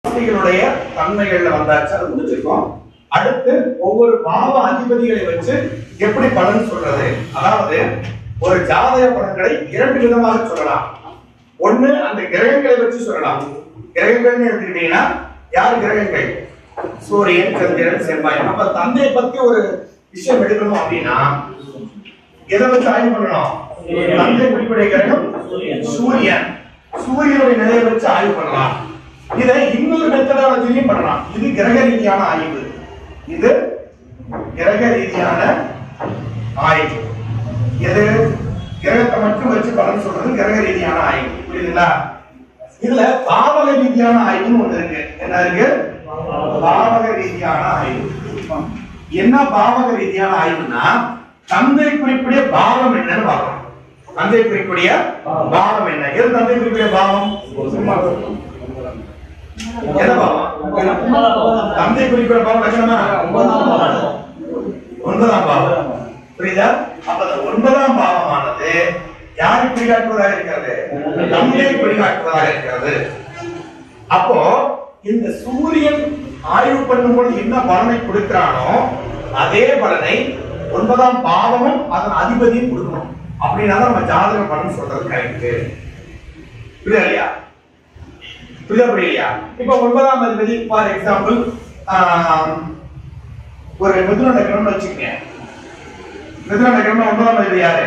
ராசிகளுடைய தன்மைகள்ல வந்தாச்சு, அது முடிச்சிருக்கோம். அடுத்து ஒவ்வொரு பாவ அதிபதிகளை வச்சு எப்படி பலன் சொல்றது, அதாவது ஒரு ஜாதக பலன்களை இரண்டு விதமாக சொல்லலாம். ஒண்ணு அந்த கிரகங்களை வச்சு சொல்லலாம். கிரகங்கள்னு எடுத்துக்கிட்டீங்கன்னா யார் கிரகங்கள்? சூரியன், சந்திரன், செவ்வாய். நம்ம தந்தையை பத்தி ஒரு விஷயம் எடுக்கணும் அப்படின்னா எதை வச்சு ஆய்வு பண்ணணும்? தந்தை குறிப்பிடைய கிரகம் சூரியன். சூரியனுடைய நிலையை வச்சு ஆய்வு பண்ணலாம். இதை இன்னொரு மெத்தடாலஜிலையும் பண்ணலாம். இது கிரக ரீதியான ஆய்வு. இது கிரக ரீதியான ஆய்வு. எது? கிரகத்தை மட்டும் வச்சு பலன் சொல்றது கிரக ரீதியான ஆய்வு. புரியுதுங்களா? இதுல பாவக ரீதியான ஆய்வுன்னு ஒண்ணு இருக்கு. என்ன இருக்கு? பாவக ரீதியான ஆய்வு. என்ன பாவக ரீதியான ஆய்வுன்னா தந்தை குறிப்பிடைய பாவம் என்னன்னு பார்க்கணும். தந்தை குறிப்பிடைய பாவம் என்ன? எது தந்தை குறிப்பிடைய பாவம்? என்ன பாவம்? தந்தை குறிப்பிட்ட பாவம் லட்சணமா? ஒன்பதாம் பாவம். புரியுதா? அப்ப ஒன்பதாம் பாவமானது யாரை குறிகாட்டுவதாக இருக்கிறது? தந்தையை குறிகாட்டுவதாக இருக்கிறது. அப்போ இந்த சூரியன் ஆய்வு பண்ணும்போது என்ன பலனை கொடுக்கிறானோ அதே பலனை ஒன்பதாம் பாவமும் அதன் அதிபதியும் கொடுக்கணும். அப்படின்னா நம்ம ஜாதக பலன் சொல்றது கரெக்ட். புரியுதா இல்லையா? புரியலையா? இப்ப ஒன்பதாம் அதிபதி ஃபார் எக்ஸாம்பிள் ஒரு மிதுன லக்னம்னு வச்சுக்கங்க. மிதுன லக்னம் ஒன்பதாம் அதிபதி யாரு?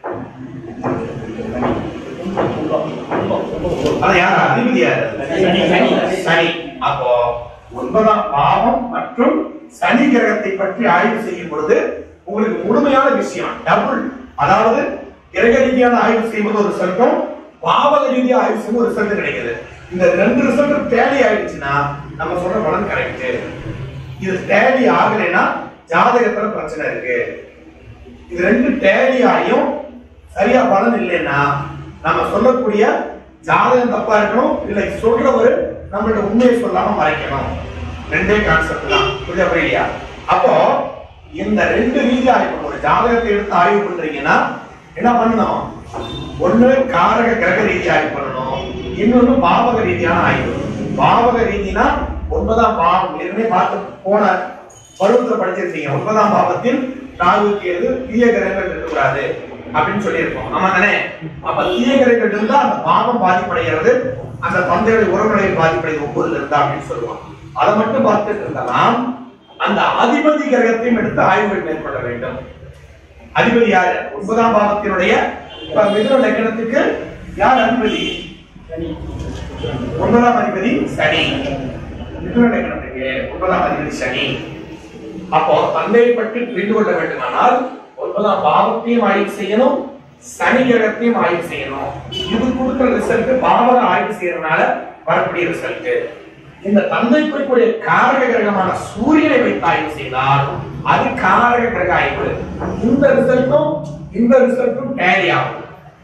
அது யார் அதிபதி? யாரு? சனி. அப்போ ஒன்பதாம் பாவம் மற்றும் சனி கிரகத்தை பற்றி ஆய்வு செய்யும் பொழுது உங்களுக்கு முழுமையான விஷயம் டபுள். அதாவது கிரக ரீதியான ஆய்வு செய்யும்போது ஒரு ரிசல்ட்டும் பாவக ரீதியாக ஆய்வு செய்யும் ஒரு ரிசல்ட் கிடைக்குது. இந்த ரெண்டு ரிசல்ட் டேலி ஆயிடுச்சுன்னா நம்ம சொல்ற பலன் கரெக்ட். இது டேலி ஆகலைன்னா ஜாதகத்துல பிரச்சனை இருக்கு. இது ரெண்டு டேலி ஆயும் சரியா பலன் இல்லைன்னா நம்ம சொல்லக்கூடிய ஜாதகம் தப்பா இருக்கணும், இல்லை சொல்றவரு நம்மளோட உண்மையை சொல்லாம மறைக்கணும். ரெண்டே கான்செப்ட் தான். புரியுதா? அப்போ இந்த ரெண்டு ரீதியா ஆய்வு, ஒரு ஜாதகத்தை எடுத்து ஆய்வு பண்றீங்கன்னா என்ன பண்ணணும்? ஒண்ணு காரக கிரக ரீதியா ஆய்வு பண்ணணும், இன்னொன்னு பாவக ரீதியான ஆய்வு. பாவக ரீதினா ஒன்பதாம் பாவம் ஏற்கனவே பார்த்து போன பருவத்துல படிச்சிருக்கீங்க. ஒன்பதாம் பாவத்தில் ராகு கேது தீய கிரகங்கள் இருக்கக்கூடாது அப்படின்னு சொல்லியிருக்கோம். ஆமா தானே? அப்ப தீய கிரகங்கள் இருந்தா அந்த பாவம் பாதிப்படைகிறது, அந்த தந்தையுடைய உறவுகளை பாதிப்படைகிறது ஒவ்வொருல இருந்தா அப்படின்னு சொல்லுவோம். அதை மட்டும் பார்த்துட்டு இருந்தாலும் அந்த அதிபதி கிரகத்தையும் எடுத்து ஆய்வுகள் மேற்கொள்ள வேண்டும். அதிபதி யாரு? ஒன்பதாம் பாவத்தினுடைய மிதுன லக்னத்துக்கு யார் அதிபதி? ஒன்பதாம் அதிபதி சனி. மிதுன லக்னத்துக்கு ஒன்பதாம் அதிபதி சனி. அப்போ தந்தையை பற்றி புரிந்து கொள்ள வேண்டுமானால் ஒன்பதாம் பாவத்தையும் ஆய்வு செய்யணும், சனி கிரகத்தையும் ஆய்வு செய்யணும். இது கொடுக்கிற ரிசல்ட் பாவக ஆய்வு செய்யறதுனால வரக்கூடிய ரிசல்ட். இந்த தந்தை குறிப்பிடைய காரக கிரகமான சூரியனை வைத்து ஆய்வு செய்தால் அது காரக கிரக ஆய்வு. இந்த ரிசல்ட்டும் டேலி ஆகும்.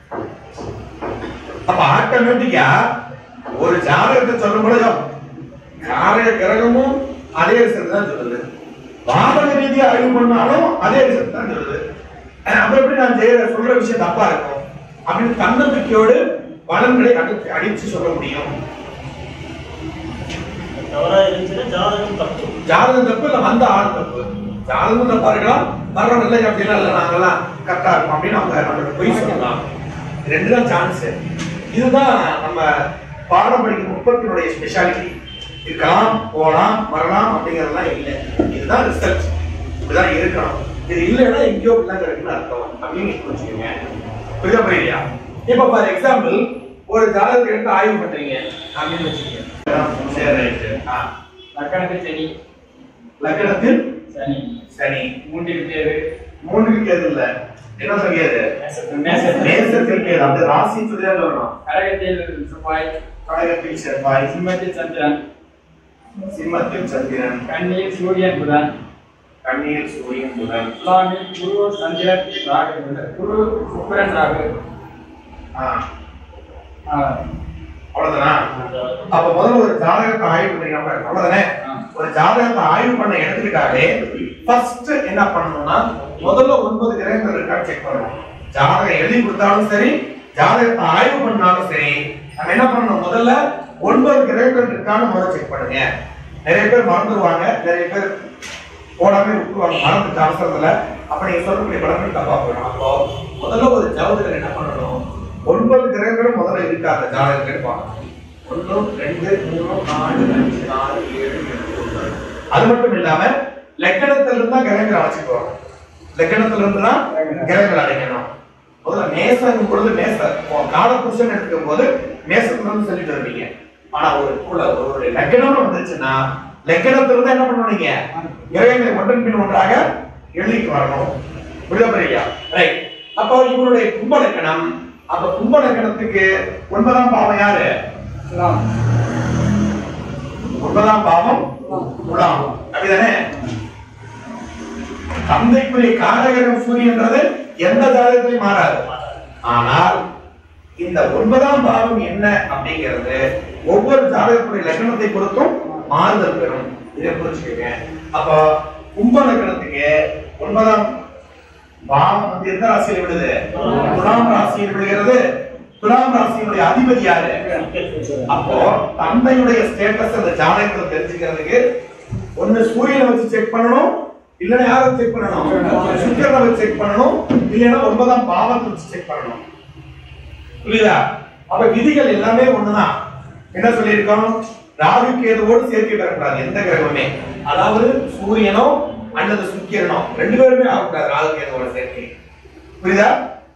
அப்ப ஆட்டோமேட்டிக்கா ஒரு ஜாதகத்தை சொல்லும் பொழுது காரக கிரகமும் அதே ரிசல்ட் தான் சொல்லுது, பாவக ரீதியா ஆய்வு பண்ணாலும் அதே ரிசல்ட் தான் சொல்லுது. அப்ப எப்படி நான் சொல்ற விஷயம் தப்பா இருக்கும் அப்படின்னு தன்னம்பிக்கையோடு பலன்களை அடிச்சு சொல்ல முடியும். ஜாதகம் தப்பு இல்ல வந்த ஆள் தப்பு. ஜாதகம் தப்பா இருக்கலாம், வர்றோம் இல்லை அப்படின்னா இல்ல நாங்கெல்லாம் கரெக்டா இருக்கும் அப்படின்னு அவங்க பொய் சொல்லலாம். ரெண்டுதான் சான்ஸ். இதுதான் நம்ம பாடம் படிக்கும் நுட்பத்தினுடைய ஸ்பெஷாலிட்டி. இருக்கலாம், போலாம், வரலாம் அப்படிங்கறதுலாம் இல்லை. இதுதான் ரிசர்ச், இப்படிதான் இருக்கணும். இது இல்லைன்னா எங்கேயோ இப்படிதான் இருக்குன்னு அர்த்தம் அப்படின்னு புரிஞ்சுக்கோங்க. புரியுதா? இப்ப ஃபார் எக்ஸாம்பிள் ஒரு ஜாதகத்தை எடுத்து ஆய்வு பண்றீங்க அப்படின்னு வச்சுக்கோங்க. லக்னத்தில் சனி, லக்னத்தில் சனி, சனி மூன்றில் கேது, மூன்றில் கேது இல்ல என்ன சொல்லியது? மேசத்தில் கேது. அந்த ராசி சொல்லி சொல்றோம். கடகத்தில் செவ்வாய், கடகத்தில் செவ்வாய், சிம்மத்தில் சந்திரன், சிம்மத்தில் சந்திரன், கன்னியில் சூரியன் புதன், கன்னியில் சூரியன் புதன், துலாமில் குரு சந்திரன் ராகு, குரு சுக்கிரன் ராகு. அவ்வளவுதானா? அப்ப முதல்ல ஒரு ஜாதகத்தை ஆய்வு பண்ணீங்க. அவ்வளவுதானே? ஒரு ஜாதகத்தை ஆய்வு பண்ண எடுத்துக்கிட்டாலே ஃபர்ஸ்ட் என்ன பண்ணணும்னா முதல்ல 9 கிரகங்கள் இருக்கான்னு செக் பண்ணணும். ஜாதகம் எழுதி கொடுத்தாலும் சரி, ஜாதகத்தை ஆய்வு பண்ணாலும் சரி, நம்ம என்ன பண்ணணும்? முதல்ல 9 கிரகங்கள் இருக்கான்னு முதல்ல செக் பண்ணுங்க. நிறைய பேர் மறந்துடுவாங்க, நிறைய பேர் போடாம விட்டுருவாங்க, மறந்துட்டு அவசரத்துல. அப்ப நீங்க சொல்லக்கூடிய பலன்கள் தப்பா போயிடும். அப்போ முதல்ல ஒரு ஜாதகர் என்ன பண்ணணும், 9 கிரகங்களும் முதல்ல இருக்கா அந்த ஜாதகத்துக்கு பார்க்கணும். 1 2 3 4 5 6 7 8 9. அது மட்டும் இல்லாம லக்னத்துல இருந்தா கிரகங்கள் அழைச்சிக்குவாங்க. லக்னத்துல இருந்து தான் கிரகங்கள் அடைக்கணும். முதல்ல மேசம் பொழுது மேச காலபுருஷன் எடுக்கும் போது மேசத்துல இருந்து சொல்லிட்டு வருவீங்க. ஆனா ஒரு லக்னம் வந்துருச்சுன்னா லக்னத்துல இருந்து என்ன பண்ணுவீங்க, கிரகங்களை ஒன்றன் பின் ஒன்றாக எழுதிட்டு வரணும். புரியுதா? ரைட். அப்போ இவருடைய கும்ப லக்னம். அப்ப கும்ப லக்னத்துக்கு 9ஆம் பாவம் யாரு? 9ஆம் பாவம் துலாம். அப்படிதானே? தந்தைக்குரிய காரகரம் சூரியன்றது எந்த ஜாதகத்திலையும் மாறாது. ஆனால் இந்த 9ஆம் பாவம் என்ன அப்படிங்கிறது ஒவ்வொரு ஜாதகத்துடைய லக்னத்தை பொறுத்தும் மாறுதல் பெறும். இதை புரிச்சுக்கங்க. அப்ப கும்ப லக்னத்துக்கு 9ஆம் பாவம் வந்து எந்த ராசியில் விடுது? துலாம் ராசியில் விடுகிறது. துலாம் ராசியினுடைய அதிபதி யாரு? அப்போ தந்தையுடைய ஸ்டேட்டஸ் அந்த ஜாதகத்தை தெரிஞ்சுக்கிறதுக்கு ஒண்ணு சூரியனை வச்சு செக் பண்ணணும், இல்லன்னா யாரை செக் பண்ணணும்? சுக்கிரனை வச்சு செக் பண்ணணும், இல்லன்னா 9ஆம் பாவத்தை வச்சு செக் பண்ணணும். புரியுதா? அப்ப விதிகள் எல்லாமே ஒண்ணுதான். என்ன சொல்லியிருக்கோம்? ராகு கேதுவோடு சேர்க்கை பெறக்கூடாது எந்த கிரகமே. அதாவது சூரியனோ அல்லது சுக்கிரனோ ரெண்டு பேருமே ஆகக்கூடாது ராகு கேதுவோட சேர்க்கை. புரியுதா?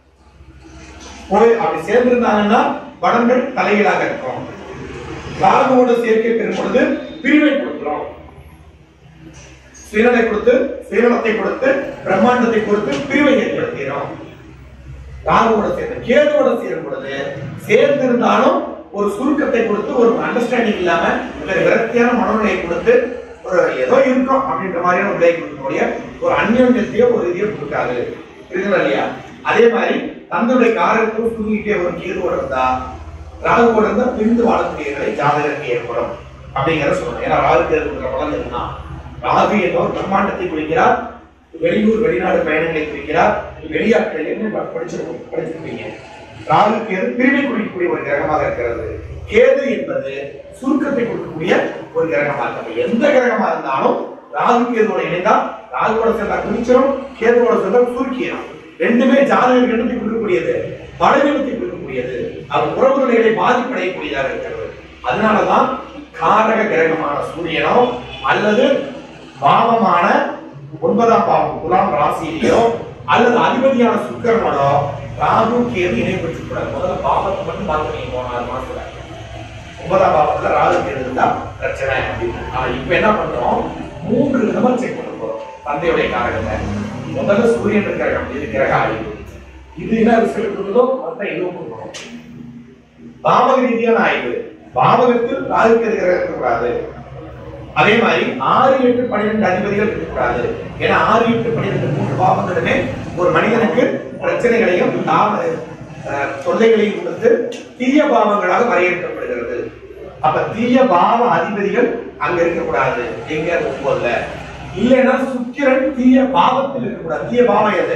அப்படி சேர்ந்திருந்தாங்கன்னா பலன்கள் தலைகீழாக இருக்கும். ராகுவோட சேர்க்கை பெறும் பொழுது பிரிவை கொடுக்கிறோம். சுயநலை கொடுத்து சுயநலத்தை கொடுத்து பிரம்மாண்டத்தை கொடுத்து பிரிவை ஏற்படுத்துகிறோம். ராகுவோட சேர்ந்து கேதுவோட சேரும் பொழுது சேர்ந்து இருந்தாலும் ஒரு சுருக்கத்தை கொடுத்து ஒரு அண்டர்ஸ்டாண்டிங் இல்லாம விரக்தியான மனநிலையை கொடுத்து ஒரு ஏதோ இருக்கும் அப்படின்ற மாதிரியான விலையை கொடுக்கக்கூடிய ஒரு அந்யோன்யத்தையோ ஒரு இதையோ கொடுக்காது. இருக்குதா இல்லையா? அதே மாதிரி தந்தையுடைய காரகத்தும் சுருங்கிட்டே ஒரு கேதுவோட இருந்தா ராகுவோட இருந்தா பிரிந்து வாழக்கூடிய நிலை ஜாதகருக்கு ஏற்படும் அப்படிங்கிறத சொல்லணும். ஏன்னா ராகு கேதுங்கிற பலன் இருந்தா ராகு என்பவர் பிரம்மாண்டத்தை குறிக்கிறார், வெளியூர் வெளிநாடு பயணங்களை குறிக்கிறார், வெளியாட்கள் படிச்சிருப்பீங்க. ராகு கேது பிரிவை குறிக்கக்கூடிய ஒரு கிரகமாக இருக்கிறது. கேது என்பது சுருக்கத்தை கொடுக்கக்கூடிய ஒரு கிரகமாக இருக்கிறது. எந்த கிரகமா இருந்தாலும் ராகு கேதுவோட இணைந்தா ராகுவோட சேர்ந்தா குறிச்சிடும், கேதுவோட சேர்ந்தா சுருக்கிடும். ரெண்டுமே ஜாதக கண்டத்தை கொடுக்கக்கூடியது, பலவீனத்தை கொடுக்கக்கூடியது, அது உறவு நிலைகளை பாதிப்படையக்கூடியதாக இருக்கிறது. அதனாலதான் காரக கிரகமான சூரியனோ அல்லது பாவமான 9ஆம் பாவம் துலாம் ராசியிலோ அல்லது அதிபதியான சுக்கிரனோட ராகு கேது இணைப்பட்டு கூடாது. முதல்ல பாவத்தை மட்டும் பார்த்து போன 6 மாசத்துல 9ஆம் பாவத்துல ராகு கேது இருந்தா பிரச்சனை அப்படின்னு. ஆனா இப்ப என்ன பண்றோம், 3 விதமா செக் பண்ண போறோம் தந்தையுடைய காரகத்தை. முதல்ல சூரியன் கிரகம், இது கிரக ஆய்வு. இது என்ன ரிசல்ட் கொடுத்ததோ மொத்தம் இதுவும் கொடுக்கணும். பாவக ரீதியான ஆய்வு, பாவகத்தில் ராகு கேது கிரகம் இருக்கக்கூடாது. அதே மாதிரி 6, 8, 12 அதிபதிகள் இருக்கக்கூடாது. ஏன்னா 6, 8, 12 3 பாவங்களுமே ஒரு மனிதனுக்கு பிரச்சனைகளையும் தொல்லைகளையும் கொடுத்து தீய பாவங்களாக வரையறுக்கப்படுகிறது. அப்ப தீய பாவ அதிபதிகள் அங்க இருக்கக்கூடாது. எங்க 9ல இல்லைன்னா சுக்கிரன் தீய பாவத்தில் இருக்கக்கூடாது. தீய பாவம் எது?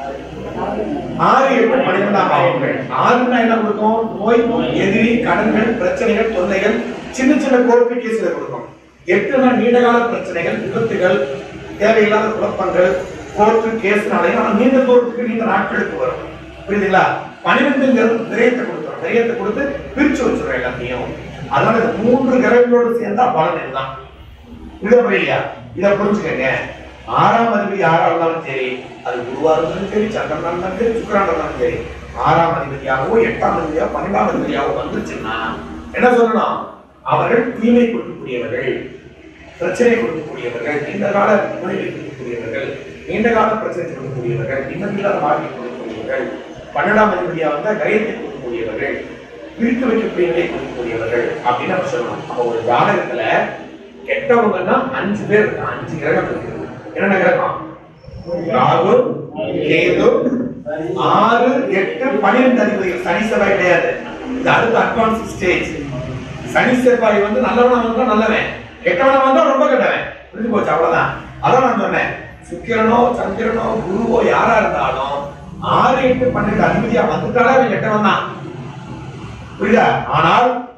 6, 8, 12ஆம் பாவங்கள். 6ன்னா என்ன கொடுக்கும்? நோய், எதிரி, கடன்கள், பிரச்சனைகள், தொல்லைகள், சின்ன சின்ன கோர்ட்டு கேஸ்ல கொடுக்கும். 8னா நீண்டகால பிரச்சனைகள், விபத்துகள், தேவையில்லாத குழப்பங்கள், கோர்ட்டு கேஸ்னாலையும் நீண்ட தூரத்துக்கு நீண்ட நாட்களுக்கு வரும். புரியுதுங்களா? 12ங்கிறது விரயத்தை கொடுத்துரும். விரயத்தை கொடுத்து பிரிச்சு வச்சிடும் எல்லாத்தையும். அதனால இந்த 3 கிரகங்களோடு சேர்ந்தா பலன் இதுதான். புரியுதா? இதை புரிஞ்சுக்கங்க. 6ஆம் அதிபதி யாரா இருந்தாலும் சரி, அது குருவா இருந்தாலும் சரி, சந்திரனா இருந்தாலும் சரி, சுக்கிரனா இருந்தாலும் சரி, 6ஆம் அதிபதியாகவோ 8ஆம் அதிபதியாவோ 12ஆம் அதிபதியாவோ வந்துச்சுன்னா என்ன சொல்லணும்? அவர்கள் தீமை கொடுக்கக்கூடியவர்கள், பிரச்சனை கொடுக்கக்கூடியவர்கள், நீண்ட கால நோயை கொடுக்கக்கூடியவர்கள், நீண்ட கால பிரச்சனை கொடுக்கக்கூடியவர்கள், நிம்மதியில்லாத வாழ்க்கை கொடுக்கக்கூடியவர்கள், 12ஆம் அதிபதியா வந்தா கயத்தை கொடுக்கக்கூடியவர்கள், பிரித்து வைக்கக்கூடிய நிலை கொடுக்கக்கூடியவர்கள் அப்படின்னு நம்ம சொல்லணும். அப்ப ஒரு ஜாதகத்துல கெட்டவங்கன்னா 5 பேர் இருக்கு, 5 கிரகம் இருக்கு. என்னென்ன கிரகம்? ராகு, கேது, 6, 8, 12 அதிபதிகள். சனி செவ்வாய் கிடையாது. இது அடுத்த அட்வான்ஸ் ஸ்டேஜ். சனி செவ்வாய் வந்து நல்லவனா வந்தா நல்லவன், கெட்டவனா வந்தா ரொம்ப கெட்டவன். புரிஞ்சு போச்சு? அவ்வளவுதான். அதான் நான் சொன்னேன். சுக்கிரனோ சந்திரனோ குருவோ யாரா இருந்தாலும் 6, 8, 12 அதிபதியா வந்துட்டாலே அவன் கெட்டவன் தான். புரியுதா? ஆனால்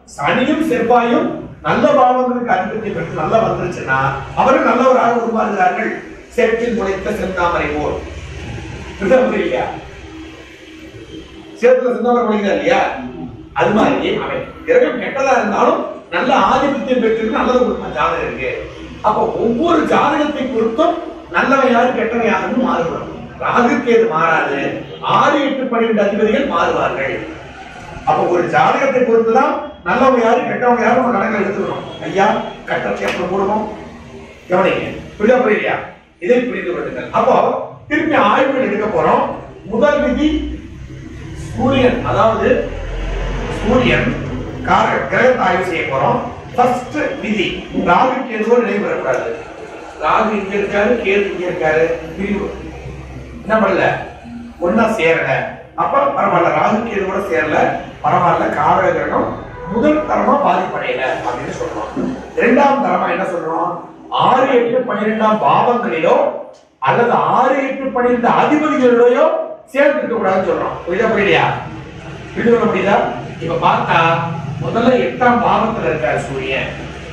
சனியும் செவ்வாயும் நல்ல பாவங்களுக்கு அதிபத்தியம் பெற்று நல்லா வந்துருச்சுன்னா அவர்கள் நல்லவராக உருவாகிறார்கள். சேற்றில் முளைத்த செந்தாமரை போல் இல்லையா? சேத்துல செந்தாமரை முளைக்கிறா இல்லையா? அது மாதிரி அவன் கிரகம் கெட்டதா இருந்தாலும் நல்ல ஆதிபத்தியம் பெற்று நல்லது கொடுத்த ஜாதகம் இருக்கு. அப்ப ஒவ்வொரு ஜாதகத்தை பொறுத்தும் நல்லவன் யாரு கெட்டவன் யாருன்னு மாறுபடும். ராகுக்கு எது மாறாது. 6, 8, 12 அதிபதிகள் மாறுவார்கள். அப்ப ஒரு ஜாதகத்தை பொறுத்துதான் நல்லவங்க யாரு கெட்டவங்க யாரும் நம்ம கணக்கில் எடுத்துக்கணும். ஐயா கட்டத்தை அப்புறம் போடுவோம், கவனிங்க. புரியுதா? இதை புரிந்து கொள்ளுங்கள். அப்போ திருப்பி ஆய்வுகள் எடுக்க போறோம். முதல் விதி சூரியன், அதாவது சூரியன் கிரகத்தை ஆய்வு செய்ய போறோம். ஃபர்ஸ்ட் விதி, ராகுக்கு எதுவும் நினைவு வரக்கூடாது. ராகு இங்க இருக்காரு, கேது இங்க இருக்காரு, பிரிவு என்ன பண்ணல, ஒன்னா சேரல. அப்ப பரவாயில்ல, ராகுக்கு எது கூட சேரல, பரவாயில்ல, காரக கிரகம் முதல் தரமா பாதிப்படையல அப்படின்னு சொல்றோம். இரண்டாம் தரமா என்ன சொல்றோம்? 6, 8, 12 பாவங்களிலோ அல்லது 6, 8, 12 அதிபதிகளிலோ சேர்ந்து இருக்க கூடாதுன்னு சொல்றோம். புரியுதா? புரிந்து முடியுதா? இப்ப பார்த்தா முதல்ல 8ஆம் பாவத்துல இருக்கார் சூரியன்.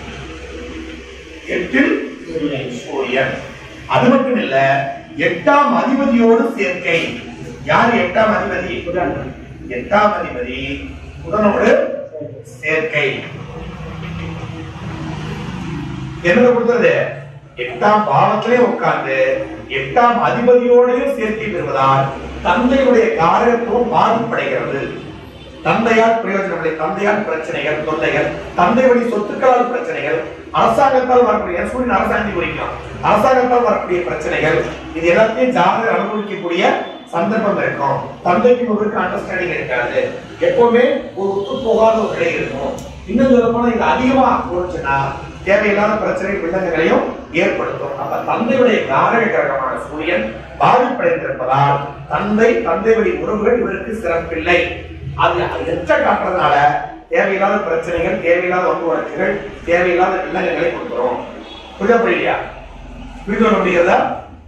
8ல் சூரியன். அது மட்டும் இல்ல, 8ஆம் அதிபதியோடு சேர்க்கை. யார் 8ஆம் அதிபதி? 8ஆம் அதிபதி புதனோடு சேர்க்கை. என்ன கொடுத்தது? 8ஆம் பாவத்திலே உட்கார்ந்து 8ஆம் அதிபதியோடையும் சேர்க்கை பெறுவதால் தந்தையுடைய காரகத்துவம் பாதிப்படைகிறது. தந்தையால் பிரயோஜனங்களை, தந்தையால் பிரச்சனைகள், தொல்லைகள், தந்தை வழி சொத்துக்களால் பிரச்சனைகள், அரசாங்கத்தால் வரக்கூடிய, சூரியன் அரசாங்கத்தை குறிக்கும், அரசாங்கத்தால் வரக்கூடிய பிரச்சனைகள், இது எல்லாத்தையும் ஜாதகர் அனுபவிக்கக்கூடிய சந்தர்ப்பம் இருக்கும். தந்தைக்கும் ஒருக்கு அண்டர்ஸ்டாண்டிங் இருக்காது. எப்பவுமே ஒரு ஒத்து போகாத ஒரு நிலை இருக்கும். இன்னும் சொல்ல போனா இது அதிகமா போச்சுன்னா தேவையில்லாத பிரச்சனை வில்லங்களையும் ஏற்படுத்தும். அப்ப தந்தையுடைய காரக கிரகமான சூரியன் பாதிப்படைந்திருப்பதால் தந்தை வழி உறவுகள் இவருக்கு சிறப்பில்லை. அது எச்ச காட்டுறதுனால தேவையில்லாத பிரச்சனைகள், தேவையில்லாத வந்து வழக்குகள், தேவையில்லாத வில்லங்கங்களை கொடுக்கிறோம். புரியுதா? புரிந்து முடிகிறதா?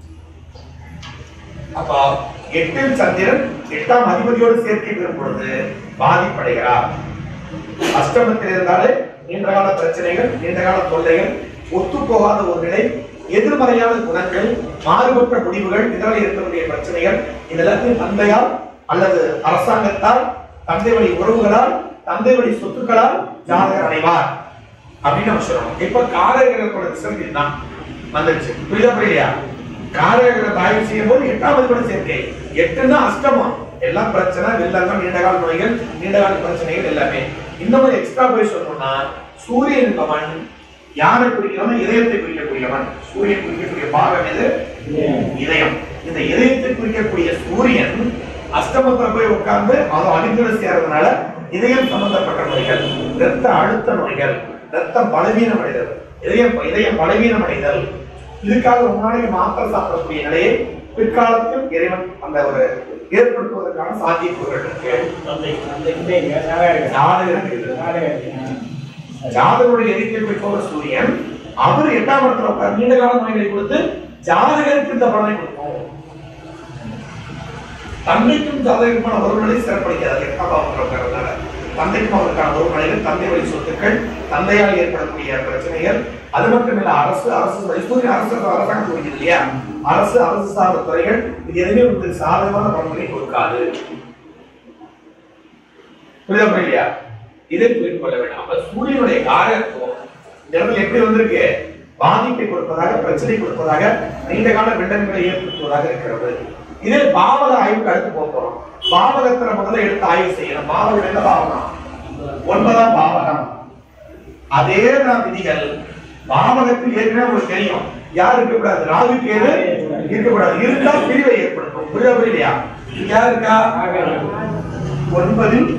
அப்ப 8ல் சந்திரன் 8ஆம் அதிபதியோடு சேர்க்கை பெறும் பொழுது பாதிப்படைகிறார். அஷ்டமத்தில் இருந்தாலே நீண்டகால பிரச்சனைகள், நீண்டகால தொல்லைகள், ஒத்து போகாத ஒரு நிலை, எதிர்மறையான குணங்கள், மாறுபட்ட முடிவுகள், இதனால் இருக்கக்கூடிய பிரச்சனைகள், இதெல்லாத்தையும் தந்தையால் அல்லது அரசாங்கத்தால், தந்தை வழி உறவுகளால், தந்தை வழி சொத்துக்களால் ஜாதகர் அடைவார் அப்படின்னு நம்ம சொல்லணும். இப்ப காரகங்களோட ரிசல்ட் இதுதான் வந்துருச்சு. புரியுதா? காரகங்களை ஆய்வு செய்யும் போது 8ஆம் அதிபதி சேர்க்கை. 8ன்னா அஷ்டமம், எல்லாம் பிரச்சனை, வில்லங்கம், நீண்டகால நோய்கள், நீண்டகால பிரச்சனைகள் எல்லாமே. இந்த மாதிரி எக்ஸ்ட்ரா போய் சொல்லணும்னா சூரியன் என்பவன் யாரை குறிக்கிறவன்? இதயத்தை குறிக்கக்கூடியவன். சூரியன் குறிக்கக்கூடிய பாகம் எது? இதயம். இந்த இதயத்தை குறிக்கக்கூடிய சூரியன் அஷ்டமத்துல போய் உட்கார்ந்து அதை அடிக்கடி சேர்றதுனால இதயம் சம்பந்தப்பட்ட நோய்கள், இரத்த அழுத்த நோய்கள், ரத்தம் பலவீனம் அடைதல், இதயம் பலவீனம் அடைதல், இதுக்காக ரொம்ப நாளைக்கு மாத்திரை சாப்பிடக்கூடிய நிலையை பிற்காலத்தில் இறைவன் அந்த ஒரு ஏற்படுத்துவதற்கான சாத்தியக்கூறுகள் இருக்கு. ஜாதகருடைய எதிர்ப்பை குறிப்பவர் சூரியன். அவர் 8ஆம் இடத்துல உட்கார் நீண்ட கால நோய்களை கொடுத்து ஜாதகருக்கு இந்த பலனை கொடுக்கும். தந்தைக்கும் ஜாதகருக்கான உறவுகளை சிறப்பளிக்கிறது. 8ஆம் பாவத்தில் உட்கார்றதுனால தந்தைக்கும் அவருக்கான உறவுகள், தந்தை வழி சொத்துக்கள், தந்தையால் ஏற்படக்கூடிய பிரச்சனைகள், அது மட்டும் இல்ல அரசு அரசாங்கம் குறிக்கிறது இல்லையா? அரசு சார்ந்த துறைகள், இது எதுவுமே உங்களுக்கு சாதகமான பலன்களை கொடுக்காது. புரியுதா இல்லையா? இதை புரிந்து கொள்ள வேண்டும். அப்ப சூரியனுடைய காரகத்துவம் இந்த இடத்துல எப்படி வந்திருக்கு? பாதிப்பை கொடுப்பதாக, பிரச்சனை கொடுப்பதாக, நீண்ட கால வில்லங்களை ஏற்படுத்துவதாக இருக்கிறது. இதே பாவக ஆய்வுக்கு அடுத்து போறோம். பாவகத்துல முதல்ல எடுத்து ஆய்வு செய்யணும். பாவகம் என்ன பாவகம்? 9ஆம் பாவகம். அதே தான் விதிகள். பாவகத்தில் ஏற்கனவே உங்களுக்கு தெரியும், யார் இருக்கக்கூடாது? ராகு கேது இருக்கக்கூடாது. இருந்தா பிரிவை ஏற்படுத்தும். புரியுதா? யார் இருக்கா? 9ல்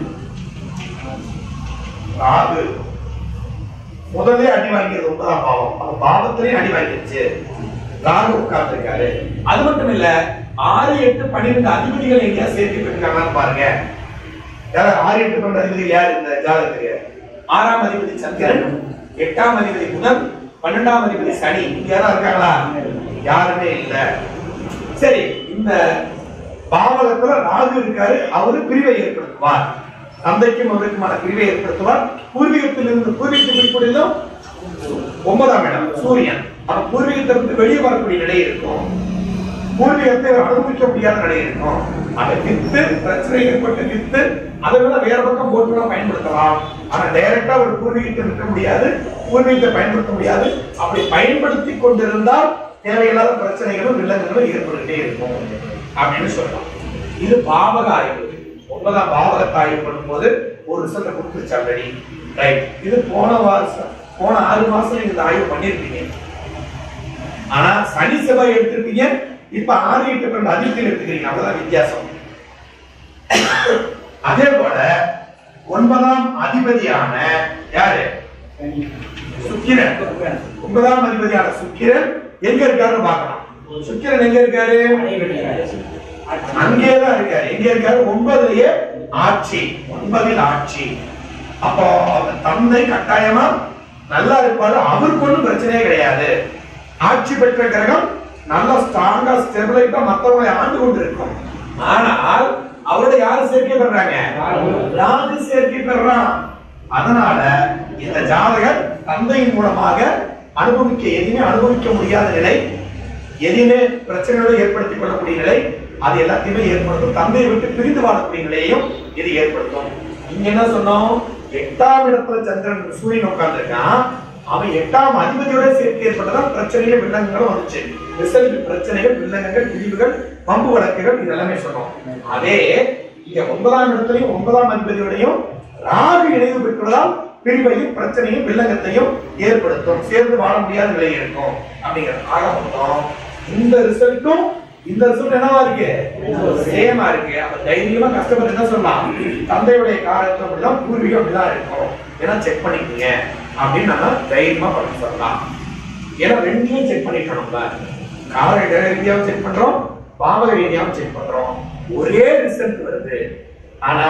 ராகு முதலே அடி வாங்கியது 9ஆம் பாவம். அந்த பாவத்திலே அடி வாங்கிடுச்சு. ராகு உட்கார்ந்து இருக்காரு. அது மட்டும் இல்ல, 6, 8, 12 அதிபதிகள் எங்க சேர்த்து பெற்றிருக்காங்கன்னு பாருங்க. 6, 8, 12 அதிபதிகள் யார் இந்த ஜாதகத்துக்கு? 6ஆம் அதிபதி சந்திரன், 8ஆம் அதிபதி புதன், 12ஆம் அதிபதி சனி. இங்க யாரா இருக்காங்களா? யாருமே இல்ல. சரி, இந்த பாவகத்துல ராகு இருக்காரு, அவரு பிரிவை ஏற்படுத்துவார். தந்தைக்கும் அவருக்குமான பிரிவை ஏற்படுத்துவார். பூர்வீகத்திலிருந்து பூர்வீகத்தை குறிப்பிடுவதும் 9ஆம் இடம் சூரியன். அப்ப பூர்வீகத்திலிருந்து வெளியே வரக்கூடிய நிலை இருக்கும். பூர்வீகத்தை அனுபவிக்க முடியாத நிலை இருக்கும். அதை வித்து பிரச்சனை ஏற்பட்டு வித்து அதை விட வேற பக்கம் போட்டு பயன்படுத்தலாம். ஆனா டைரக்டா ஒரு பூர்வீகத்தை நிற்க முடியாது, பூர்வீகத்தை பயன்படுத்த முடியாது. அப்படி பயன்படுத்தி கொண்டிருந்தால் தேவையில்லாத பிரச்சனைகளும் வில்லங்கங்களும் ஏற்பட்டுட்டே இருக்கும் அப்படின்னு சொல்லலாம். இது பாவக ஆய்வு. 9ஆம் பாவகத்தை ஆய்வு பண்ணும்போது ஒரு ரிசல்ட் கொடுத்துருச்சு ஆல்ரெடி. ரைட். இது போன 6 மாசம் இந்த ஆய்வு பண்ணிருக்கீங்க. ஆனா சனி செவ்வாய் எடுத்திருக்கீங்க, இப்ப 6, 8, 12 அதிகத்தில் எடுத்துக்கிறீங்க. அவ்வளவுதான் வித்தியாசம். அதே போல 9ஆம் அதிபதியான யாரு? சுக்கிரன். 9ஆம் அதிபதியான சுக்கிரன் எங்க இருக்காருன்னு பார்க்கலாம். சுக்கிரன் எங்க இருக்காரு? அங்கேதான் இருக்காரு. எங்க இருக்காரு? 9லேயே ஆட்சி. 9ல் ஆட்சி. அப்போ தந்தை கட்டாயமா நல்லா இருப்பாரு. அவருக்கு ஒன்றும் பிரச்சனையே கிடையாது. ஆட்சி பெற்ற கிரகம் நல்லா ஸ்ட்ராங்கா ஸ்டெபிலைட்டா மற்றவங்களை ஆண்டு கொண்டு இருக்கும். ஆனால் அவரோட யாரு சேர்க்கை பெறாங்க? ராகு சேர்க்கை பெறான். அதனால இந்த ஜாதகர் தந்தையின் மூலமாக எதுவுமே அனுபவிக்க முடியாத நிலை, எதுவுமே பிரச்சனைகளை ஏற்படுத்திக் கொள்ளக்கூடிய நிலை, அது எல்லாத்தையுமே ஏற்படுத்தும். தந்தையை விட்டு பிரிந்து வாழக்கூடிய நிலையையும் இது ஏற்படுத்தும். இங்க என்ன சொன்னோம்? 8ஆம் இடத்துல சந்திரன் சூரியன் உட்கார்ந்துருக்கான். அவன் 8ஆம் அதிபதியோட சேர்க்கை ஏற்பட்டதான் பிரச்சனைகள் வில்லங்கங்களும் வந்துச்சு. ரிசல்ட் பிரச்சனைகள், வில்லங்கங்கள், பிரிவுகள், பம்பு வழக்குகள் இதெல்லாமே சொன்னோம். அதே இங்க 9ஆம் இடத்துலயும் 9ஆம் அதிபதியோடையும் ராகு இணைவு பெற்றுவதால் பிரிவையும் பிரச்சனையும் வில்லங்கத்தையும் ஏற்படுத்தும். சேர்ந்து வாழ முடியாத நிலை இருக்கும் அப்படிங்கிறது. ஆக மொத்தம் இந்த ரிசல்ட்டும் இந்த ரிசல்ட் என்னவா இருக்கு? சேமா இருக்கு. அப்ப தைரியமா கஷ்டப்பட்டு என்ன சொல்லலாம்? தந்தையுடைய காரத்துவம் அப்படிதான், பூர்வீகம் அப்படிதான் இருக்கும். ஏன்னா செக் பண்ணிக்கீங்க அப்படின்னு நம்ம தைரியமா பண்ண சொல்லலாம். ஏன்னா ரெண்டையும் செக் பண்ணிட்டோம்ல. கார ரீதியாவும் செக் பண்றோம், பாவக ரீதியாவும் செக் பண்றோம். ஒரே ரிசல்ட் வருது. ஆனா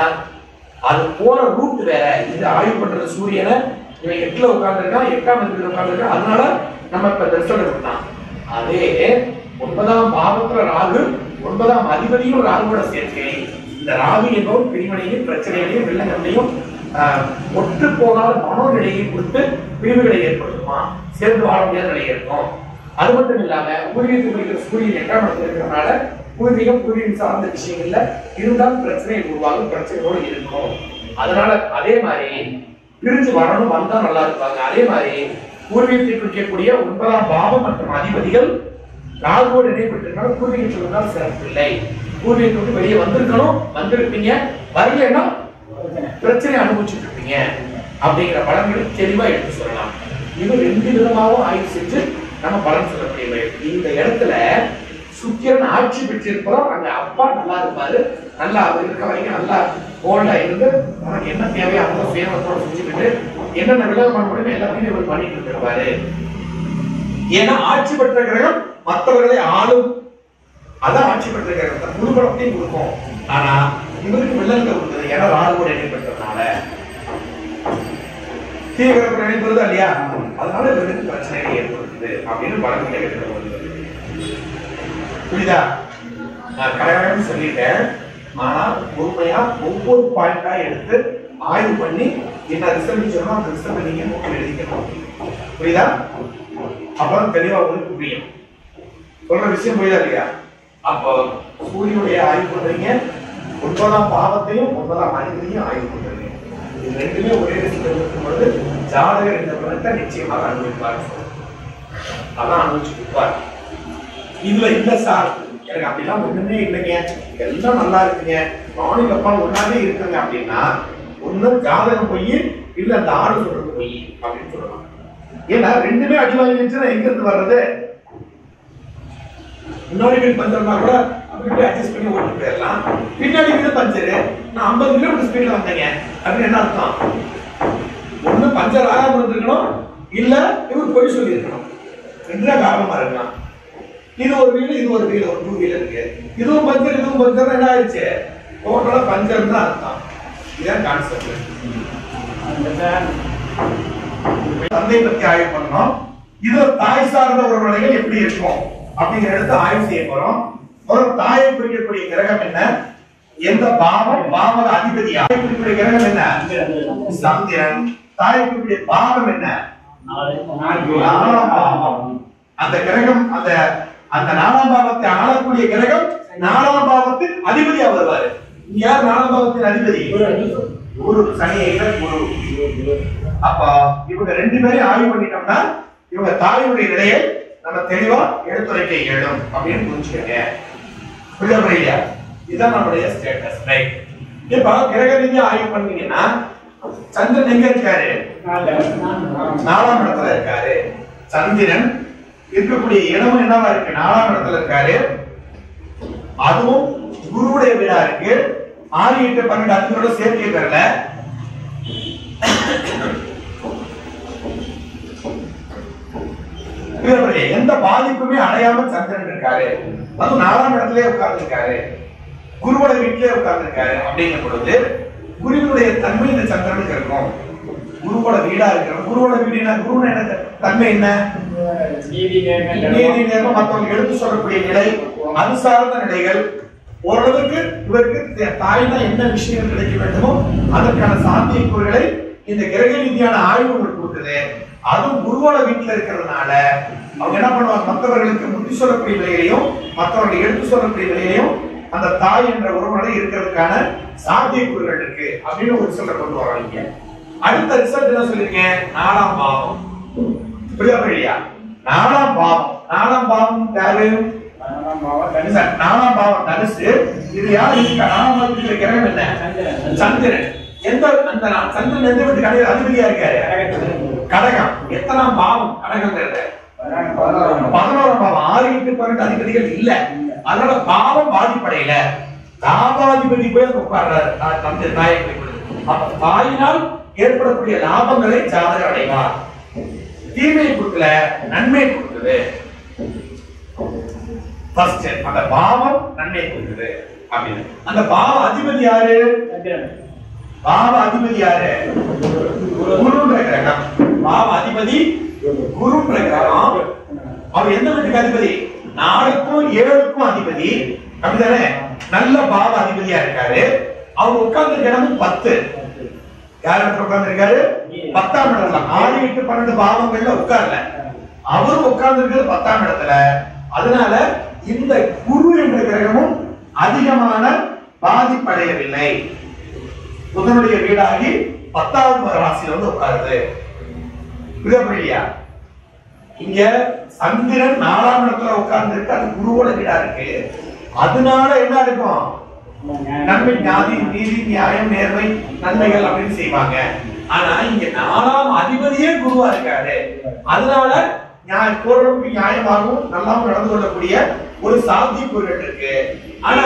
அது போற ரூட் வேற. இது ஆய்வு பண்றது சூரியனை இவன் 8ல உட்கார்ந்துருக்கான், 8ஆம் இடத்துல உட்கார்ந்துருக்கான். அதனால நம்ம இப்ப ரிசல்ட் எடுத்தான். அதே 9ஆம் பாவத்துல ராகு, 9ஆம் அதிபதியும் ராகுவோட சேர்க்கை. இந்த ராகு என்பவர் பிரிவினையும் பிரச்சனைகளையும் வில்லங்களையும் ஒற்று போகாத மனோநிலையை கொடுத்து பிரிவுகளை ஏற்படுத்துமா, சேர்ந்து வாழ முடியாத நிலை இருக்கும். அது மட்டும் இல்லாம பூர்வீகத்தில் இருக்கிற சூரியன் 8ஆம் இடத்துல இருக்கிறதுனால பூர்வீகம் சார்ந்த விஷயங்கள்ல இருந்தால் பிரச்சனை உருவாகும், பிரச்சனைகளோடு இருக்கும். அதனால அதே மாதிரி பிரிஞ்சு வரணும், வந்தா நல்லா இருப்பாங்க. அதே மாதிரி பூர்வீகத்தை குறிக்கக்கூடிய 9ஆம் பாவம் மற்றும் அதிபதிகள் ராகுவோடு இணைப்பட்டிருக்காங்க. பூர்வீகத்தில் இருந்தால் சிறப்பு இல்லை. பூர்வீகத்தை வெளியே வந்திருக்கணும், வந்திருப்பீங்க. வரலன்னா பிரச்சனை அனுபவிச்சுட்டு இருப்பீங்க அப்படிங்கிற பலன்களை தெளிவா எடுத்து சொல்லலாம். இது 2 விதமாகவும் ஆய்வு செஞ்சு நம்ம பலன் சொல்லக்கூடிய இந்த இடத்துல சுக்கிரன் ஆட்சி பெற்றிருப்போம். அங்க அப்பா நல்லா இருப்பாரு, நல்லா அவர் இருக்க வரைக்கும் நல்லா போல்டா இருந்து நமக்கு என்ன தேவையோ அந்த சுயநலத்தோட செஞ்சுக்கிட்டு என்னென்ன விலகம் பண்ண முடியுமோ எல்லாத்தையும் இவர் பண்ணிட்டு இருப்பாரு. ஏன்னா ஆட்சி பெற்ற கிரகம் மற்றவர்களை ஆளும். அதான் ஆட்சி பெற்ற கிரகம் முழு பலத்தையும் கொடுக்கும். ஆனா இவருக்கு வில்லங்க கொடுத்தது. ஏன்னா ராகுவோட இணைப்பட்டதுனால தீவிரம் நினைப்பது இல்லையா, அதனால இவருக்கு பிரச்சனைகள் ஏற்படுத்துது அப்படின்னு பலன்களை எடுத்து. புரியுதா? நான் கரெக்டாக சொல்லிட்டேன். ஆனா பொறுமையா ஒவ்வொரு பாயிண்டா எடுத்து ஆய்வு பண்ணி என்ன ரிசல்ட் சொன்னா அந்த ரிசல்ட் நீங்க நோக்கி எழுதிக்கணும். புரியுதா? அப்புறம் தெளிவா உங்களுக்கு புரியும். சொல்ற விஷயம் புரியுதா இல்லையா? அப்போ சூரியனுடைய ஆய்வு பண்றீங்க, 9ஆம் பாவத்தையும் 9ஆம் அதிபதியும் ஆய்வு பண்றீங்க. இது ரெண்டுமே ஒரே ரிசல்ட் இருக்கும் பொழுது ஜாதகர் இந்த பலத்தை நிச்சயமாக அனுபவிப்பார். அதான் அனுபவிச்சு கொடுப்பார். இதுல இல்ல சார் எனக்கு அப்படிலாம் ஒண்ணுமே இல்லைங்க, எல்லாம் நல்லா இருக்குங்க, மாநில அப்பா ஒன்னாவே இருக்குங்க அப்படின்னா ஒண்ணு ஜாதகம் பொய், இல்ல அந்த ஆடு சொல்றது பொய் அப்படின்னு சொல்லலாம். ஏன்னா ரெண்டுமே அடி வாங்கிச்சுன்னா எங்க இருந்து வர்றது? முன்னாடி வீடு பஞ்சர்னா கூட அப்படி அட்ஜஸ்ட் பண்ணி ஓட்டு போயிடலாம். பின்னாடி வீடு பஞ்சரு, நான் 50 கிலோமீட்டர் ஸ்பீட்ல வந்தேங்க அப்படின்னு என்ன அர்த்தம்? ஒண்ணு பஞ்சர் ஆகாம இருந்திருக்கணும், இல்ல இவர் பொய் சொல்லி இருக்கணும். ரெண்டுதான் காரணமா இருக்கலாம். இது ஒரு வீடு, இது ஒரு வீடு, ஒரு 2 வீலர் இருக்கு. இதுவும் பஞ்சர், இதுவும் பஞ்சர், என்ன ஆயிடுச்சு? டோட்டலா பஞ்சர் தான் அர்த்தம். இதான் கான்செப்ட். தந்தை பத்தி ஆய்வு பண்ணோம். இது தாய் சார்ந்த உறவுகள் எப்படி இருக்கும் அப்படிங்கிற இடத்த ஆய்வு செய்ய போறோம். ஒரு தாயை குறிக்கக்கூடிய கிரகம் என்ன, எந்த பாவம் பாவக அதிபதி தாய்க்குரிய கிரகம் என்ன? சந்திரன். தாய்க்குரிய பாவம் என்ன? 4ஆம் பாவம். அந்த கிரகம் அந்த 4ஆம் பாவத்தை ஆளக்கூடிய கிரகம் 4ஆம் பாவத்தின் அதிபதியா வருவாரு. யார் 4ஆம் பாவத்தின் அதிபதி? குரு. சனியில குரு. அப்ப இவங்க 2 பேரையும் ஆய்வு பண்ணிட்டோம்னா இவங்க தாயுடைய நிலையை நம்ம தெளிவா எடுத்துரைக்க இயலும் அப்படின்னு புரிஞ்சுக்கங்க. புரியலையா? இதுதான் நம்மளுடைய ஸ்டேட்டஸ். ரைட். இப்ப கிரக ரீதியா ஆய்வு பண்ணீங்கன்னா சந்திரன் எங்க இருக்காரு? 4ஆம் இடத்துல இருக்காரு. சந்திரன் இருக்கக்கூடிய இடமும் என்னவா இருக்கு? 4ஆம் இடத்துல இருக்காரு. அதுவும் குருவுடைய வீடா இருக்கு. 6, 8, 12 அதிபதியோட சேர்க்கை பெறல. எந்த பாதிப்புமே அடையாமல் சந்திரன் இருக்காரு. அதுவும் 4ஆம் இடத்திலே உட்கார்ந்து இருக்காரு. குருவோட வீட்டிலே உட்கார்ந்து இருக்காரு. அப்படிங்கிற பொழுது குருவினுடைய தன்மை இந்த சந்திரனுக்கு இருக்கும். குருவோட வீடா இருக்கிறோம். குருவோட வீடு என்ன? குருவோட என்ன தன்மை என்ன? நீதி நேர்மை, மற்றவங்க எடுத்து சொல்லக்கூடிய நிலை, அது சார்ந்த நிலைகள். ஓரளவுக்கு இவருக்கு தாய்னா என்ன விஷயம் கிடைக்க வேண்டுமோ அதற்கான சாத்தியக்கூறுகளை இந்த கிரக ரீதியான ஆய்வு உங்களுக்கு கொடுக்குது. அதுவும் குருவோட வீட்டுல இருக்கிறதுனால அவங்க என்ன பண்ணுவாங்க? மற்றவர்களுக்கு புத்தி சொல்லக்கூடிய நிலையிலையும் மற்றவர்கள் எடுத்து சொல்லக்கூடிய நிலையிலையும் அந்த தாய் என்ற உறவுகளை இருக்கிறதுக்கான சாத்தியக்கூறுகள் இருக்கு அப்படின்னு ஒரு ரிசல்ட் கொண்டு வராங்க. அடுத்த ரிசல்ட் என்ன சொல்லிருக்கேன்? 4ஆம் பாவம். புரியுதா? 4ஆம் பாவம். 4ஆம் பாவம் யாரு? 4ஆம் பாவம் தனுசு. இது யாரு? 4ஆம் பாவத்துல கிரகம் என்ன? சந்திரன். எந்த சந்திரன் எந்த வீட்டுக்கு அதிபதியா இருக்காரு? கடகம். எத்தனாம் பாவம் கடகங்கிறது? 11ஆம் பாவம். 6, 8, 12 அதிபதிகள் இல்ல. அதனால பாவம் பாதிப்படையில லாபாதிபதி போய் உட்கார்றாரு. தந்தை தாயை அப்ப தாயினால் ஏற்படக்கூடிய லாபங்களை ஜாதகர் அடைவார். தீமையை கொடுக்கல, நன்மை கொடுக்குது. அந்த பாவம் நன்மை கொடுக்குது அப்படின்னு. அந்த பாவ அதிபதி யாரு? பாவ அதிபதி யாரு? குருன்ற கிரகம். பாவ அதிபதி குருன்ற கிரகம். அவர் எந்த வீட்டுக்கு அதிபதி? 4க்கும் 7க்கும் அதிபதி. அப்படிதானே? நல்ல பாவ அதிபதியா இருக்காரு. அவர் உட்கார்ந்து இடமும் 10. யார் உட்கார்ந்து இருக்காரு? 10ஆம் இடத்துல. 6, 8, 12 பாவங்கள்ல உட்கார்ல. அவரும் உட்கார்ந்து இருக்கிறது 10ஆம் இடத்துல. அதனால இந்த குரு என்ற கிரகமும் அதிகமான பாதிப்படையவில்லை. புதனுடைய வீடாகி 10வது ராசியில வந்து உட்காருது. புரியுதா? இங்க சந்திரன் 4ஆம் இடத்துல உட்கார்ந்து இருக்கு. அது குருவோட வீடா இருக்கு. அதனால என்ன இருக்கும்? நன்மை, ஞாதி, நீதி, நியாயம், நேர்மை, நன்மைகள் அப்படின்னு செய்வாங்க. ஆனா இங்க 4ஆம் அதிபதியே குருவா இருக்காரு. அதனால ஓரளவுக்கு நியாயமாகவும் நல்லாவும் நடந்து கொள்ளக்கூடிய ஒரு சாத்தியக்கூறுகள் இருக்கு. ஆனா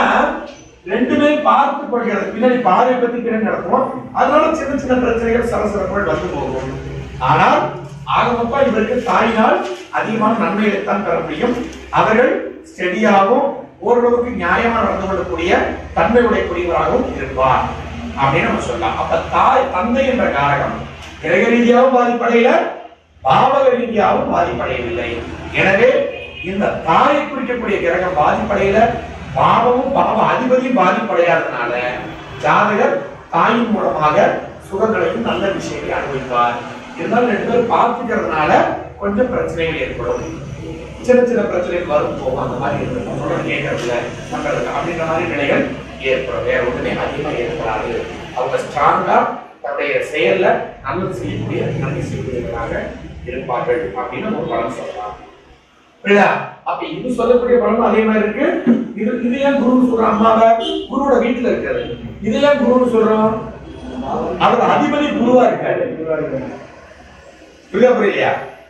2மே பார்த்து கொள்கிறது. பின்னாடி பார்வை பத்தி பின்னாடி நடத்துவோம். அதனால சின்ன சின்ன பிரச்சனைகள் சலசலப்புகள் வந்து போகும். ஆனால் ஆகமப்பா இவருக்கு தாயினால் அதிகமான நன்மைகளை தான் பெற முடியும். அவர்கள் ஸ்டெடியாகவும் ஓரளவுக்கு நியாயமா நடந்து கொள்ளக்கூடிய தன்மை உடையக்கூடியவராகவும் இருப்பார் அப்படின்னு நம்ம சொல்லலாம். அப்ப தாய் தந்தை என்ற காரகம் கிரக ரீதியாகவும் பாதிப்படையில, பாவக ரீதியாகவும் பாதிப்படையவில்லை. எனவே இந்த தாயை குறிக்கக்கூடிய கிரகம் பாதிப்படையில, பாவமும் பாவ அதிபதியும் பாதிப்படையாததுனால ஜாதகர் தாயின் மூலமாக சுகங்களையும் நல்ல விஷயங்களை அனுபவிப்பார். இருந்தாலும் 2 பேர் பார்த்துக்கிறதுனால கொஞ்சம் பிரச்சனைகள் ஏற்படும். சின்ன சின்ன பிரச்சனைகள் வரும் போகும். அந்த மாதிரி கேட்கறதுல அப்படின்ற மாதிரி நிலைகள் ஏற்படும். வேற ஒண்ணுமே அதிகமா ஏற்படாது. அவங்க ஸ்ட்ராங்கா தன்னுடைய செயல்ல நல்லது செய்யக்கூடிய நன்மை செய்யக்கூடியவர்களாக இருப்பார்கள் அப்படின்னு ஒரு பலன் சொல்லலாம். புரியுதா? அப்ப இது சொல்லக்கூடிய பலனும் அதே மாதிரி இருக்கு. இது ஏன் குருன்னு சொல்றோம்? அம்மாவை குருவோட வீட்டுல இருக்காரு. இது ஏன் குருன்னு சொல்றோம்? அவரோட அதிபதி குருவா இருக்காரு. புரியுதா?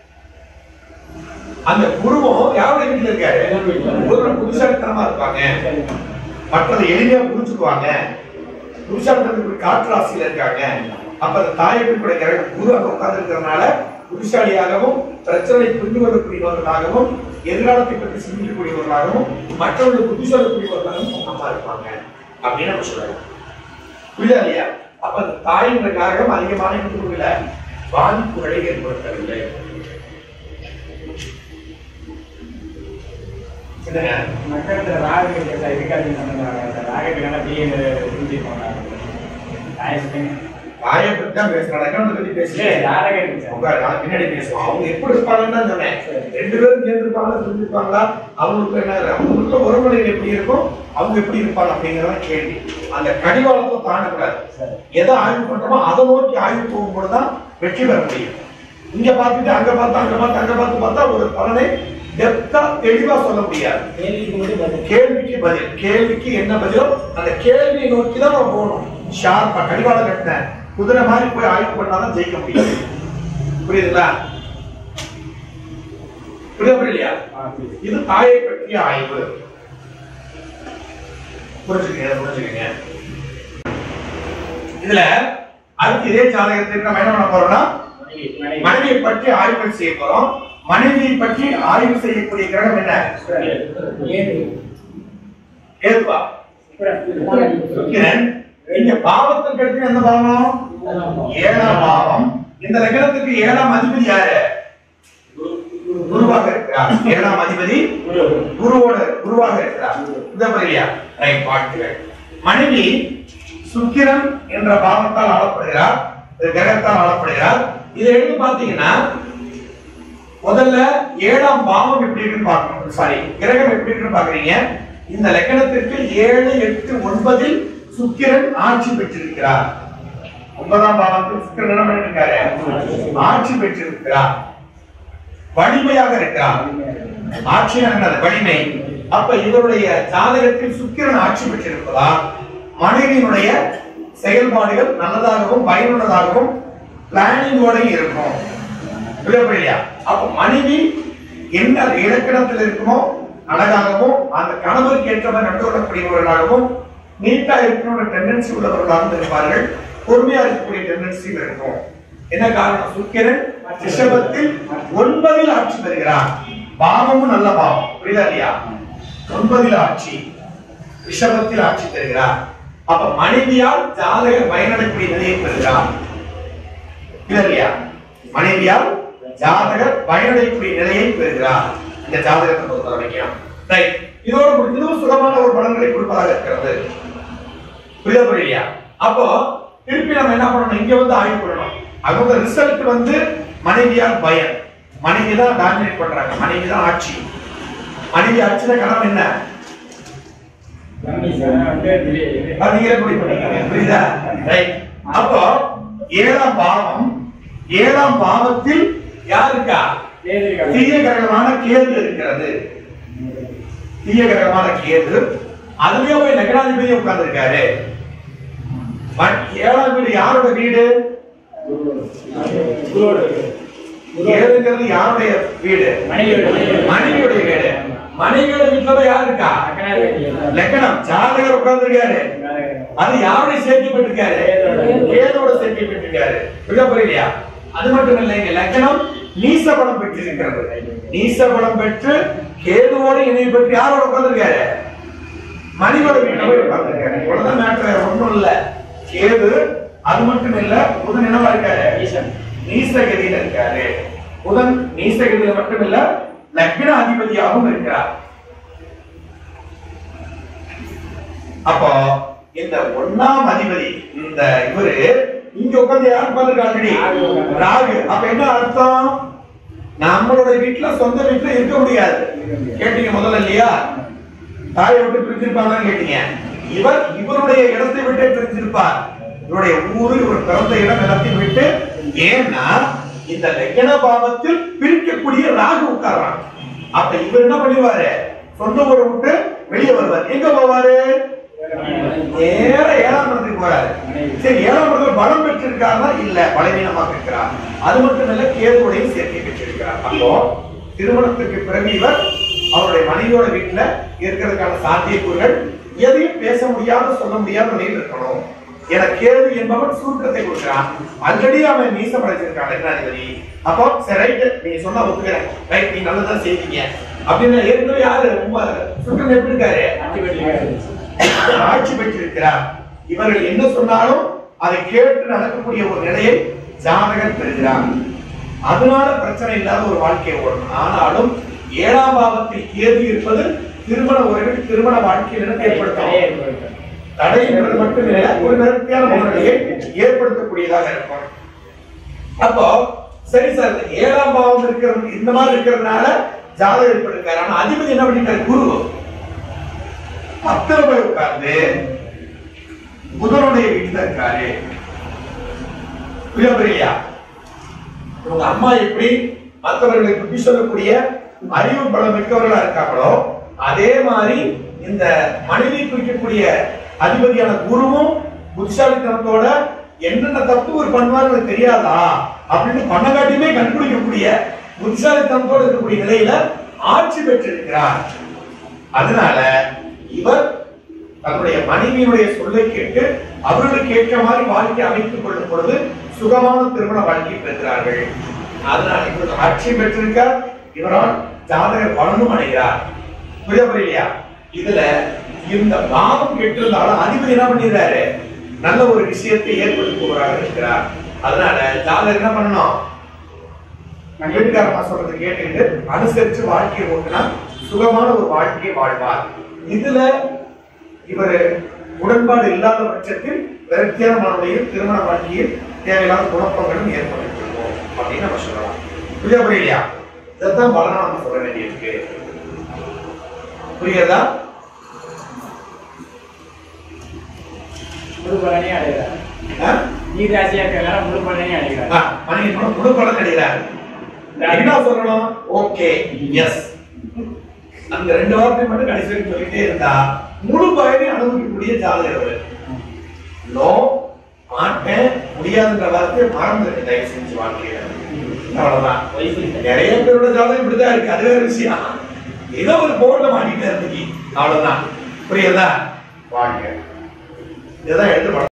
அந்த குருவும் யாரோட வீட்டுல இருக்காரு? புதுசாலித்தனமா இருப்பாங்க. மற்றது எளிமையா புரிஞ்சுக்குவாங்க. புதுசாலித்தனத்துக்கு காற்று ராசியில இருக்காங்க. அப்ப அந்த தாயத்தினுடைய கிரகம் குரு அங்க உட்கார்ந்து இருக்கிறதுனால புத்திசாலியாகவும் பிரச்சனை புரிந்து கொள்ளக்கூடியவர்களாகவும் எதிர்காலத்தை பற்றி சிந்திக்கக்கூடியவர்களாகவும் மற்றவர்களுக்கு புத்தி சொல்லக்கூடியவர்களாகவும் அம்மா இருப்பாங்க அப்படின்னு நம்ம சொல்லலாம். புரியுதா இல்லையா? அப்ப அந்த தாயின் காரகம் அதிகமான பாதிப்புகளை ஏற்படுத்தவில்லை. மக்கள் ராகு பின்னாடி பேசுவோம். அவங்க எப்படி இருப்பாங்கன்னு தான் சொன்னேன். 2 பேரும் சேர்ந்துருப்பாங்களா புரிஞ்சுப்பாங்களா, அவங்களுக்கு என்ன அவங்களுக்கு உறவுமுறைகள் எப்படி இருக்கும், அவங்க எப்படி இருப்பாங்க அப்படிங்கிறத கேள்வி. அந்த கடிவாளத்தை தாண்டக்கூடாது. எதை ஆய்வு பண்றோமோ அதை நோக்கி ஆய்வு போகும்போதுதான் வெற்றி பெற முடியும். இங்க பார்த்துட்டு அங்க பார்த்து அங்க பார்த்து அங்க பார்த்து பார்த்தா ஒரு பலனை டெப்தா தெளிவா சொல்ல முடியாது. கேள்விக்கு பதில், கேள்விக்கு என்ன பதிலோ அந்த கேள்வியை நோக்கி தான் நம்ம போகணும். ஷார்ப்பா கடிவாளம் கட்டின குதிரை மாதிரி போய் ஆய்வு பண்ணாதான் ஜெயிக்க முடியும். புரியுதுங்களா? புரியலையா? இது தாயை பற்றிய ஆய்வு. புரிஞ்சுக்கங்க. இதுல அடுத்து இதே ஜாதகத்திற்கு நம்ம என்ன பண்ண போறோம்னா மனைவியை பற்றி ஆய்வு செய்ய போறோம். மனைவியை பற்றி ஆய்வு செய்யக்கூடிய கிரகம் என்ன? கேதுவா, சுக்கிரன். இங்க பாவத்துக்கு அடுத்து எந்த பாவம்? 7ஆம் பாவம். இந்த லக்னத்துக்கு 7ஆம் அதிபதி யாரு? குருவாக இருக்கிறார். 7ஆம் அதிபதி குருவாக இருக்கிறார். இந்த மாதிரியா ரைட் பாட்டுகள். மனைவி சுக்கிரன் என்ற பாவத்தால் ஆளப்படுகிறார், கிரகத்தால் ஆளப்படுகிறார். இதை எடுத்து பாத்தீங்கன்னா முதல்ல 7ஆம் பாவம் எப்படி இருக்குன்னு பார்க்கணும். சாரி, கிரகம் எப்படி இருக்குன்னு பாக்குறீங்க. இந்த லக்னத்திற்கு 7, 8, 9 சுக்கிரன் ஆட்சி பெற்றிருக்கிறார். 9ஆம் பாவத்தில் சுக்கிரன் என்ன பண்ணிருக்காரு? ஆட்சி பெற்றிருக்கிறார். வலிமையாக இருக்கிறார். ஆட்சி என்னது? வலிமை. அப்ப இவருடைய ஜாதகத்தில் சுக்கிரன் ஆட்சி பெற்றிருப்பதால் மனைவியினுடைய செயல்பாடுகள் நல்லதாகவும் பயனுள்ளதாகவும் பிளானிங்கோட இருக்கும். புரியலையா? அப்ப மனைவி என்ன இலக்கணத்தில் இருக்குமோ அழகாகவும் அந்த கணவருக்கு ஏற்றவர் நடந்து கொள்ளக்கூடியவர்களாகவும் நீட்டா இருக்கணும்னு டெண்டன்சி உள்ளவர்களாகவும் இருப்பார்கள். பொறுமையா இருக்கக்கூடிய டெண்டன்சி இருக்கும். என்ன காரணம்? சுக்கிரன் ரிஷபத்தில் 9 ஆட்சி பெறுகிறார். பாவமும் நல்ல பாவம். புரியுதா இல்லையா? 9 ஆட்சி, ரிஷபத்தில் ஆட்சி பெறுகிறார். அப்ப மனைவியால் ஜாதக பயனடைக்கூடிய நிலையை பெறுகிறார். இல்லையா? மனைவியால் ஜாதகர் பயனடையக்கூடிய நிலையை பெறுகிறார். இந்த ஜாதகத்தை பொறுத்த வரைக்கும் ரைட். இதோட இதுவும் சுலபமான ஒரு பலன்களை கொடுப்பதாக இருக்கிறது. புரியுதா புரியலையா? அப்போ திருப்பி நம்ம என்ன பண்ணணும்? இங்க வந்து ஆய்வு பண்ணணும். அவங்க ரிசல்ட் வந்து மனைவியால் பயன். மனைவி தான் டாமினேட் பண்றாங்க. மனைவி தான் ஆட்சி. மனைவி ஆட்சியில கணவன் என்ன? புரியுதா? ரைட். அப்போ 7ஆம் பாவம், 7ஆம் பாவத்தில் யார் இருக்கா? தீய கிரகமான கேது இருக்கிறது. தீய கிரகமான கேது அதுலயே போய் லக்னாதிபதி உட்கார்ந்து இருக்காரு. 7ஆம் வீடு யாரோட வீடு? கேதுங்கிறது யாருடைய வீடு? மனைவியுடைய வீடு. மனைவியோட வீட்டுல யாரு இருக்கா? லக்னம். ஜாதகர் உட்கார்ந்து இருக்காரு. அது யாருடைய சேர்க்கை பெற்றிருக்காரு? கேதோட சேர்க்கை பெற்றிருக்காரு. புரியலையா? அது மட்டும் இல்லைங்க, லக்னம் நீச பலம் பெற்றிருக்கிறது. நீச பலம் பெற்று கேதுவோட இணை பெற்று யாரோட உட்கார்ந்திருக்காரு? மனைவியோட வீட்டோட உட்கார்ந்திருக்காரு. இவ்வளவுதான் மேட்டர், ஒண்ணும் இல்ல. கேது அது மட்டும் இல்ல, புதன் என்னவா இருக்காரு? நீசகதியில இருக்காரு. புதன் நீசகதியில மட்டும் இல்ல, லக்ன அதிபதியாகவும் இருக்கிறார். அப்போ இந்த 1ஆம் அதிபதி இந்த இவரு இங்க உட்கார்ந்து யார் பாருக்காங்கடி? ராகு. அப்ப என்ன அர்த்தம்? நம்மளோட வீட்டுல சொந்த வீட்டுல இருக்க முடியாது. கேட்டீங்க முதல்ல இல்லையா? தாயை விட்டு பிரிச்சிருப்பாங்கன்னு கேட்டீங்க. இவருடைய இடத்தை விட்டு பிரிச்சிருப்பார். இவருடைய ஊரு, இவர் பிறந்த இடம் எல்லாத்தையும் விட்டு. ஏன்னா இந்த லக்ன பாவத்தில் பிரிக்கக்கூடிய ராகு உட்கார்றாங்க. அப்ப இவர் என்ன பண்ணுவாரு? சொந்த ஊரை விட்டு வெளியே வருவார். எங்க போவாரு? நேர 7ஆம் இடத்துக்கு போறாரு. சரி, 7ஆம் இடத்துல பலம் பெற்றிருக்காரா? இல்ல, பலவீனமாக இருக்கிறார். அது மட்டும் இல்ல, கேதுவுடைய சேர்க்கை பெற்றிருக்கிறார். அப்போ திருமணத்துக்கு பிறகு இவர் அவருடைய மனைவியோட வீட்டுல இருக்கிறதுக்கான சாத்தியக்கூறுகள் எதையும் பேச முடியாத சொல்ல முடியாத நிலையில் இருக்கணும். என கேது என்பவன் சுருக்கத்தை கொடுக்கிறான். ஆல்ரெடி அவன் நீசம் அடைஞ்சிருக்கான் லக்னாதிபதி. அப்போ சரி ரைட், நீங்க சொன்னா ஒத்துக்கிறேன். ரைட், நீங்க நல்லதான் செய்வீங்க அப்படின்னு ஏற்கனவே யாரு சுருக்கம் எப்படி இருக்காரு? ஆட்சி பெற்றிருக்கிறார். இவர்கள் என்ன சொன்னாலும் அதை கேட்டு நடக்கக்கூடிய ஒரு நிலையை ஜாதகர் பெறுகிறார். அதனால பிரச்சனை இல்லாத ஒரு வாழ்க்கையை ஓடணும். ஆனாலும் 7ஆம் பாவத்தில் கேது இருப்பது திருமண உறவில் திருமண வாழ்க்கையில் ஏற்படுத்தும். தடை என்பது மட்டும் இல்லை, ஒரு நேர்த்தியான மனநிலையை ஏற்படுத்தக்கூடியதாக இருக்கும். அப்போ சரி சார், 7ஆம் பாவம் இருக்கிறது இந்த மாதிரி இருக்கிறதுனால ஜாதகம் ஏற்பட்டிருக்காரு. ஆனா அதிபதி என்ன பண்ணிட்டாரு? குரு 10ல போய் உட்கார்ந்து புதனுடைய வீட்டுல இருக்காரு. புரியா? உங்க அம்மா எப்படி மற்றவர்களை புத்தி சொல்லக்கூடிய அறிவு பலம் மிக்கவர்களா இருக்காங்களோ, அதே மாதிரி இந்த மனைவி குறிக்கக்கூடிய அதிபதியான குருவும் புத்திசாலித்தனத்தோட என்னென்ன தப்பு ஒரு பண்ணுவாங்க தெரியாதா அப்படின்னு பண்ணகாட்டியுமே கண்டுபிடிக்கக்கூடிய புத்திசாலித்தனத்தோடு இருக்கக்கூடிய நிலையில ஆட்சி பெற்றிருக்கிறார். அதனால இவர் தன்னுடைய மனைவியினுடைய சொல்லை கேட்டு அவர்களுக்கு ஏற்ற மாதிரி வாழ்க்கை அமைத்துக் கொள்ளும் பொழுது சுகமான திருமண வாழ்க்கை பெறுகிறார்கள். அதனால இவர் ஆட்சி பெற்றிருக்கார். இவரால் ஜாதக பலனும் அடைகிறார். புரியலையா? இதுல இந்த பாவம் கெட்டிருந்தாலும் அதிபதி என்ன பண்ணிடுறாரு? நல்ல ஒரு விஷயத்தை ஏற்படுத்துபவராக இருக்கிறார். அதனால ஜாதகர் என்ன பண்ணணும்? வீட்டுக்காரமா சொல்றது கேட்டுக்கிட்டு அனுசரிச்சு வாழ்க்கையை ஓட்டினா சுகமான ஒரு வாழ்க்கையை வாழ்வார். இதுல இவர் உடன்பாடு இல்லாத பட்சத்தில் விரக்தியான மனநிலையில் திருமண வாழ்க்கையில் தேவையில்லாத குழப்பங்களும் ஏற்படுத்திருக்கோம் அப்படின்னு நம்ம சொல்லலாம். புரியலையா? இதான் பலனா நம்ம சொல்ல வேண்டியிருக்கு. புரியுதா? முழு பலனே அடைகிறார். நீராசியா இருக்கிறதால முழு பலனே அடைகிறார். முழு பலன் அடைகிறார். என்ன சொல்லணும்? Okay, yes. அந்த 2 வார்த்தை மட்டும் கடைசி வரைக்கும் சொல்லிட்டே இருந்தா முழு பலனை அனுபவிக்கக்கூடிய ஜாதகர். நோ, மாட்டேன், முடியாதுன்ற வார்த்தையை மறந்துருக்கு தயவு செஞ்சு வாழ்க்கையில. அவ்வளவுதான். நிறைய பேரோட ஜாதகம் இப்படிதான் இருக்கு. அது வேற விஷயம். ஏதோ ஒரு போர்ல மாட்டிட்டு இருந்துச்சு. அவ்வளவுதான். புரியுதா? வாழ்க்கை இதுதான் எடுத்து